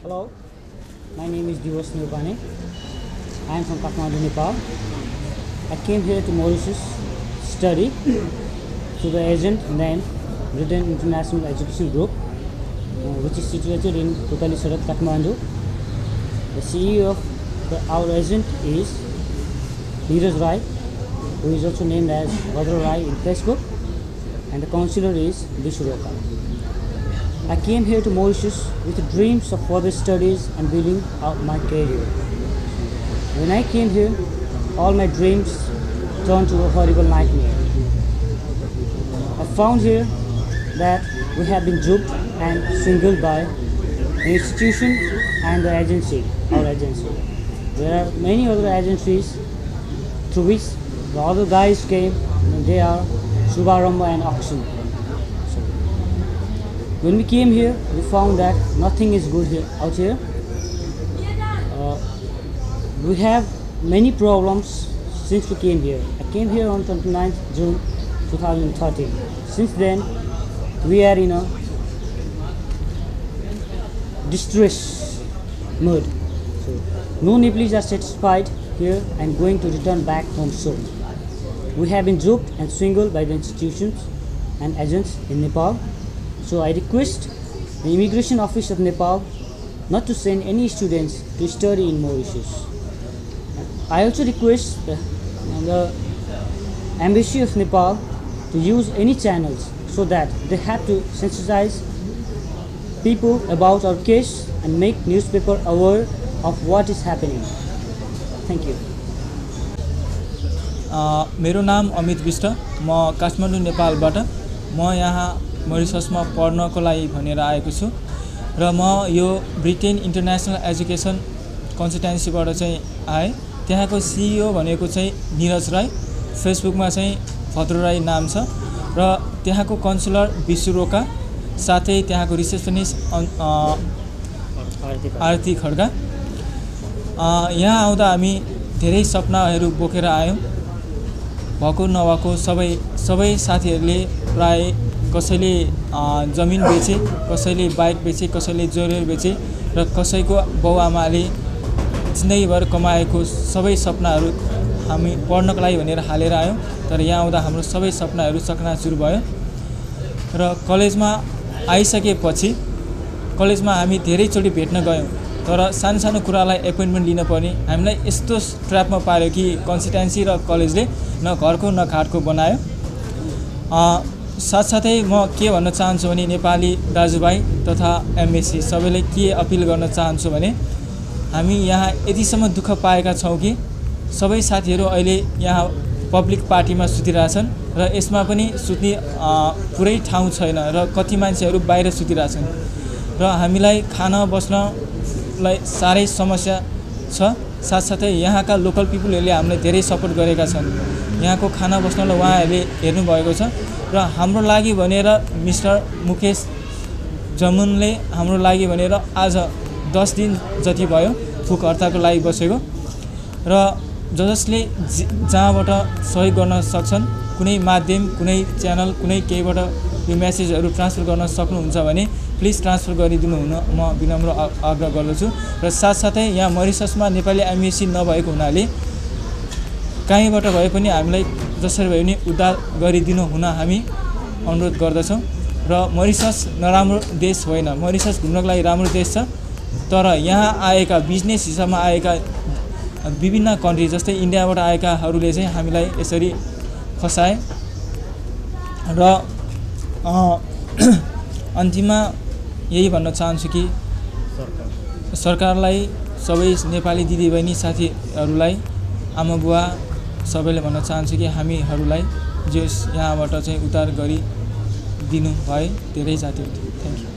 Hello, my name is Divas Nirupane. I am from Kathmandu, Nepal. I came here to Mauritius to study through the agent named Britain International Education Group, which is situated in Putali Sadat, Kathmandu. The CEO of our agent is Neeraj Rai, who is also named as Bhadra Rai in Facebook, and the counselor is Bishu Roka. I came here to Mauritius with dreams of further studies and building out my career. When I came here, all my dreams turned to a horrible nightmare. I found here that we have been duped and swindled by the institution and the agency, our agency. There are many other agencies through which the other guys came, and they are Shubharamba and Auction. When we came here, we found that nothing is good out here. We have many problems since we came here. I came here on 29th June 2013. Since then, we are in a distress mood. So, no Nepalese are satisfied here and going to return back home soon. We have been duped and swindled by the institutions and agents in Nepal. So I request the Immigration Office of Nepal not to send any students to study in Mauritius. I also request the Embassy of Nepal to use any channels so that they have to sensitize people about our case and make newspaper aware of what is happening. Thank you. मेरो नाम अमित विष्ट, म काठमाडौँ नेपालबाट म यहाँ मरिससमा पढ्नको लागि भनेर आएको छु र म यो ब्रिटेन इन्टरनेसनल एजुकेसन कन्सल्टेन्सीबाट चाहिँ आए। त्यहाँको CEO भनेको चाहिँ निरज राई, फेसबुकमा चाहिँ भद्र राई नाम छ र त्यहाँको काउन्सिलर विशु रोका, साथै त्यहाँको रिसेप्सनिस्ट आरती खड्का। यहाँ आउँदा हामी धेरै सपनाहरू बोकेर आयौँ। भएको नभएको सबै साथीहरूले प्राय कसैले जमिन बेचे, कसैले बाइक बेचे, कसैले ज्वेलरी बेचे र कसैको बाउआमाले जिन्दगीभर कमाएको सबै सपनाहरू हामी पढ्नको लागि भनेर हालेर आयौँ। तर यहाँ आउँदा हाम्रो सबै सपनाहरू चकनाचुर भयो र कलेजमा आइसकेपछि कलेजमा हामी धेरैचोटि भेट्न गयौँ, तर सानो कुरालाई एपोइन्टमेन्ट लिन पर्ने हामीलाई यस्तो ट्र्यापमा पार्यो कि कन्सल्टेन्सी र कलेजले न घरको न घाटको बनायो। साथसाथै म के भन्न चाहन्छु भने नेपाली दाजुभाइ तथा एमएससी सबैले के अपिल गर्न चाहन्छु भने हामी यहाँ यतिसम्म दुःख पाएका छौँ कि सबै साथीहरू अहिले यहाँ पब्लिक पार्टीमा सुतिरहेछन् र यसमा पनि सुत्ने पुरै ठाउँ छैन र कति मान्छेहरू बाहिर सुतिरहेछन् र हामीलाई खान बस्नलाई साह्रै समस्या छ। साथसाथै यहाँका लोकल पिपुलहरूले हामीलाई धेरै सपोर्ट गरेका छन्। यहाँको खाना बस्नलाई उहाँहरूले हेर्नुभएको छ र हाम्रो लागि भनेर मिस्टर मुकेश जमुनले हाम्रो लागि भनेर आज 10 दिन जति भयो भुक हड्तालको लागि बसेको र जसले जहाँबाट सहयोग गर्न सक्छन्, कुनै माध्यम, कुनै च्यानल, कुनै केहीबाट यो मेसेजहरू ट्रान्सफर गर्न सक्नुहुन्छ भने प्लिज ट्रान्सफर गरिदिनु हुन म विनम्र आग्रह गर्दछु। र साथसाथै यहाँ मरिससमा नेपाली एमएससी नभएको हुनाले कहीँबाट भए पनि हामीलाई जसरी भए पनि उद्धार गरिदिनु हुन हामी अनुरोध गर्दछौँ। र मरिसस नराम्रो देश होइन, मरिसस घुम्नको लागि राम्रो देश छ, तर यहाँ आएका बिजनेस हिसाबमा आएका विभिन्न कन्ट्री जस्तै इन्डियाबाट आएकाहरूले चाहिँ हामीलाई यसरी फसाए र अन्तिममा यही भन्न चाहन्छु कि सरकारलाई, सबै नेपाली दिदीबहिनी साथीहरूलाई, आमा बुवा सबैले भन्न चाहन्छु कि हामीहरूलाई जो यहाँबाट चाहिँ उद्धार गरिदिनु भए धेरै जाति हुन्थ्यो। Thank you.